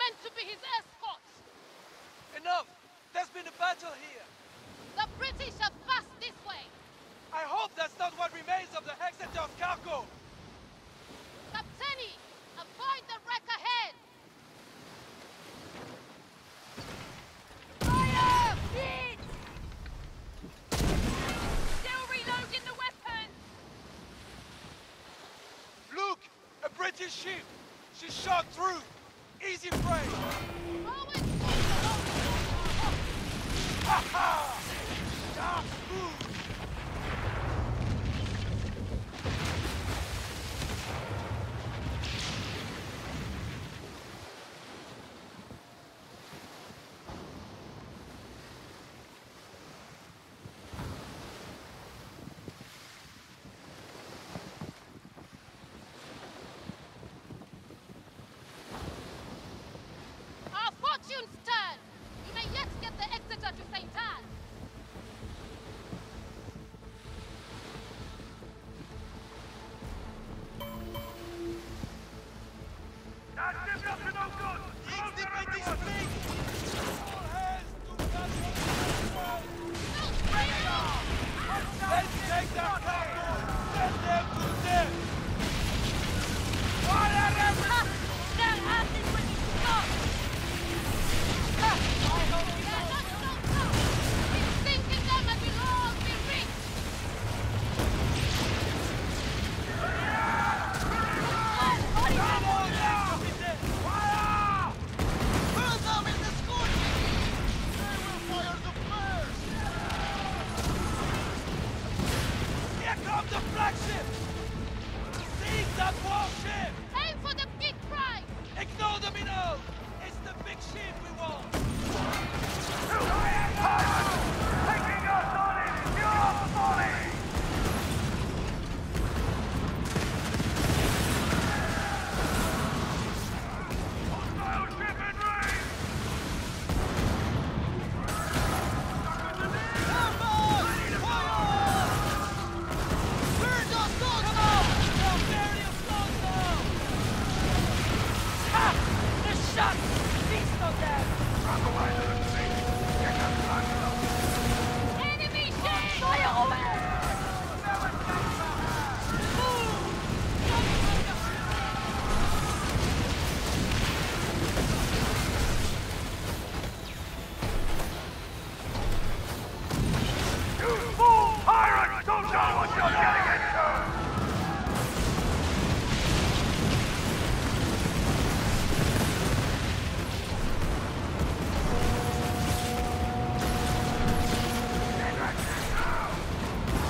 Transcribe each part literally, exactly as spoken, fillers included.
meant to be his escort. Enough! There's been a battle here. The British have passed this way. I hope that's not what remains of the Exeter's cargo. Captaini, avoid the wreck ahead. Fire! Hit! Still reloading the weapons. Look! A British ship! She shot through! Easy prey! Always Ha ha! Sharp move! Our fortunes turn! We may yet get the Exeter to Saint Anne! Let's take that cargo! Send them to death! Fire everything! Their hand is when you stop! They're not so tough! It's sinking them and we'll all be rich! Fire! Burn them in the scorching! They will fire the first! Here comes the flagship! Seize that warship! Aim for the big prize! Ignore the minnow! It's the big ship we want! Taking us on in pure folly! Hostile ship in range! Burn those dogs Come now! on! Now bury your flags now! Ha! The shot! Feast on them! Run away to the sea! Get them back! Enemy ship! Fire over! You fool pirates! Don't know what you're getting into! Get back there now!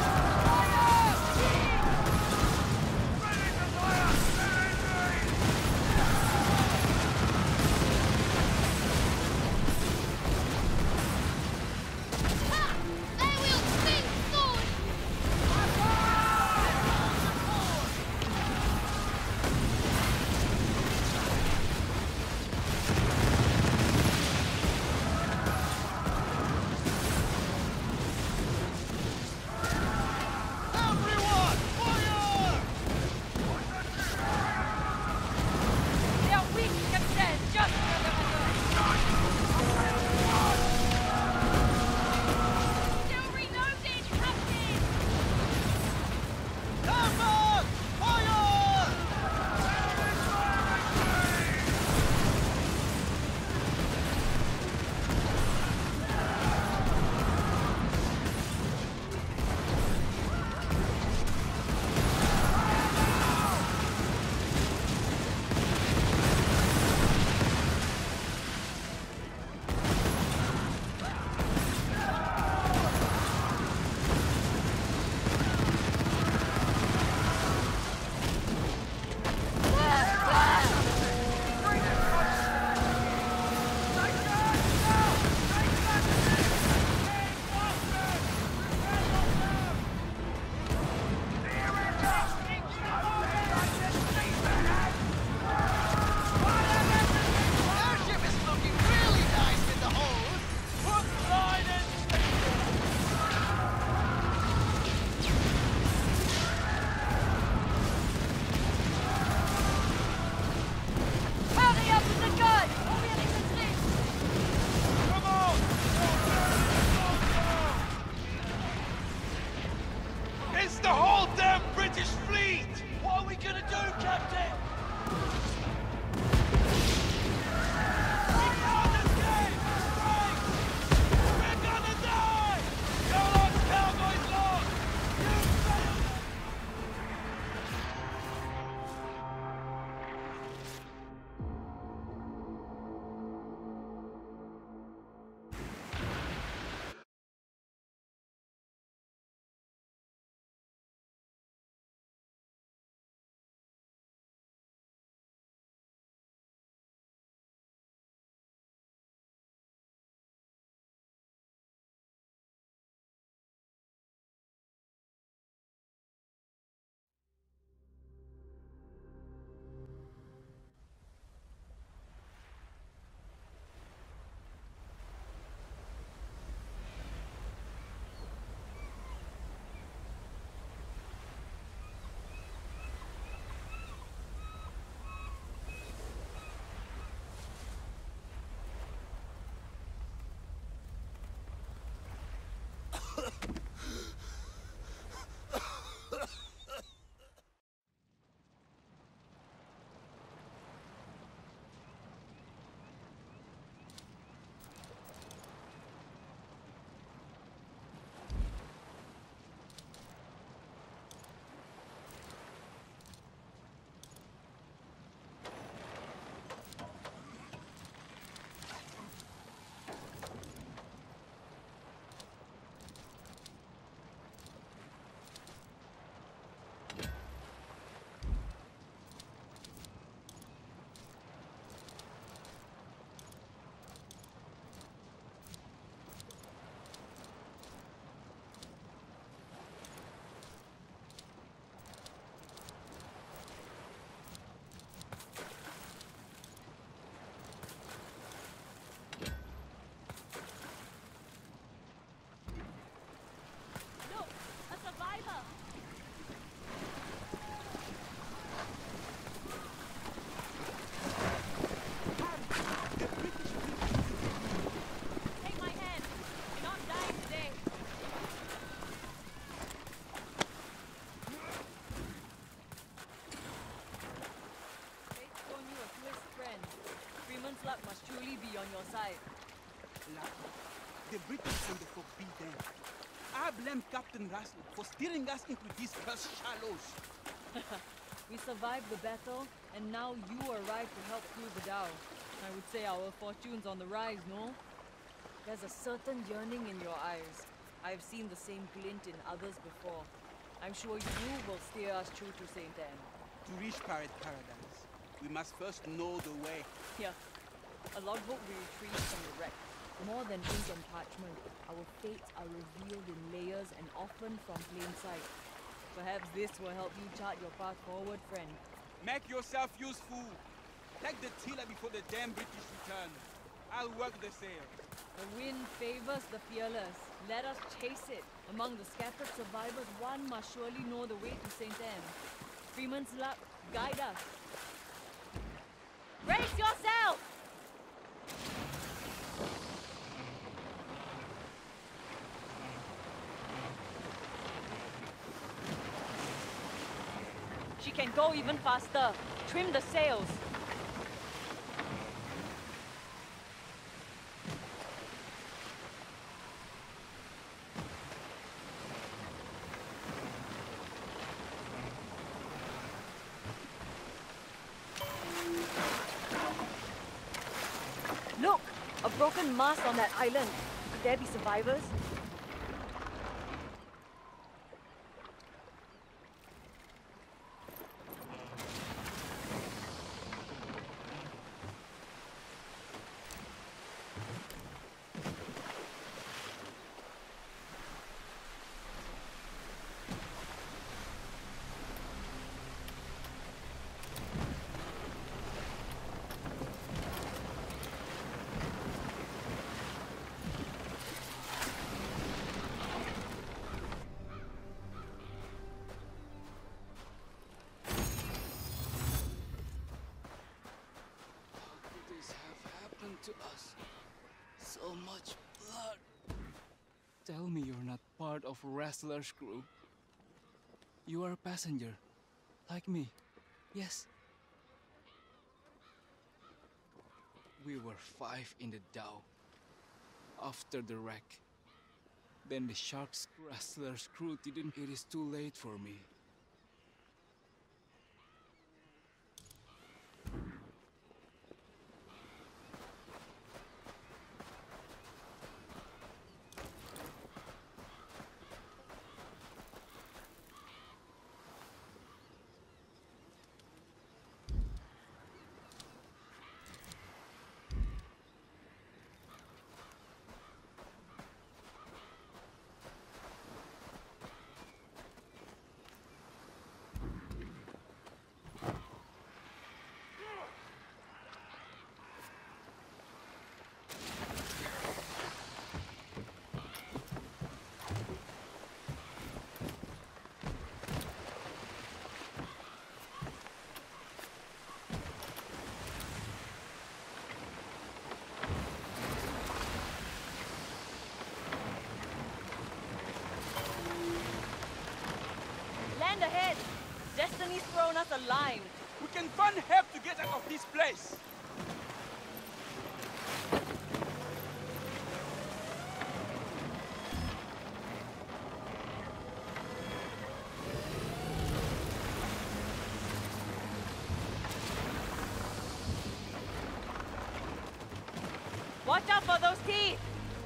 luck must truly be on your side. Luck? The British and the folk beat them. I blame Captain Russell for steering us into these cursed shallows. We survived the battle, and now you arrived to help through the Dow. I would say our fortune's on the rise, no? There's a certain yearning in your eyes. I've seen the same glint in others before. I'm sure you will steer us true to Saint Anne. To reach Pirate Paradise, we must first know the way. Here, a logbook we retrieved from the wreck. More than ink and parchment, our fates are revealed in layers and often from plain sight. Perhaps this will help you chart your path forward, friend. Make yourself useful. Take the tiller before the damn British return. I'll work the sail. The wind favors the fearless. Let us chase it. Among the scattered survivors, one must surely know the way to Saint Anne. Freeman's luck, guide us. Brace yourself! She can go even faster. Trim the sails. Look! A broken mast on that island. Could there be survivors? To us. So much blood. Tell me you're not part of Wrestler's crew. You are a passenger, like me. Yes. We were five in the Dow. After the wreck. Then the Shark's Wrestler's crew didn't. It is too late for me. Land ahead! Destiny's thrown us a line. We can find help to get out of this place. Watch out for those teeth!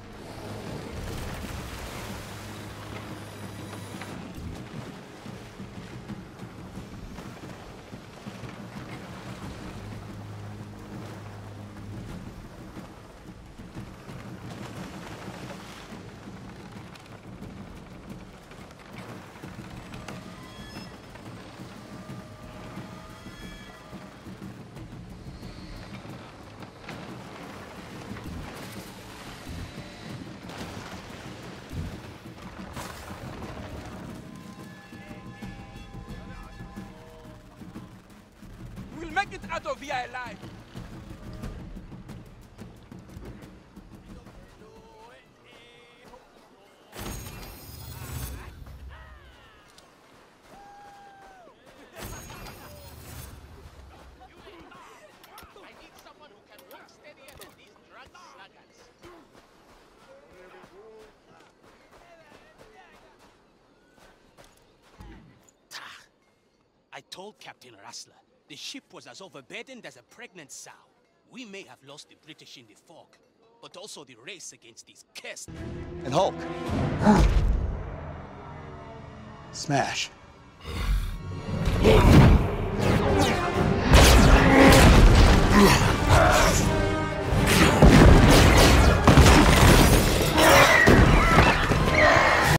We'll make it out of here alive. I need someone who can walk steady told Captain Rassler the ship was as overburdened as a pregnant sow. We may have lost the British in the fog, but also the race against these cursed... And Hulk. Smash.